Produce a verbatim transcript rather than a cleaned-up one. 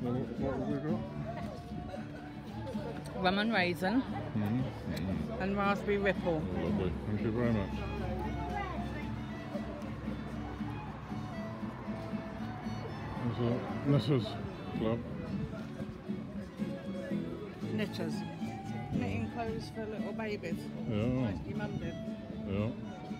What, what have we got? Rum and raisin Mm. Mm. and raspberry ripple. Lovely. Thank you very much. There's a Knitters Club. Knitters. Knitting clothes for little babies. Yeah. Like your mum did. Yeah.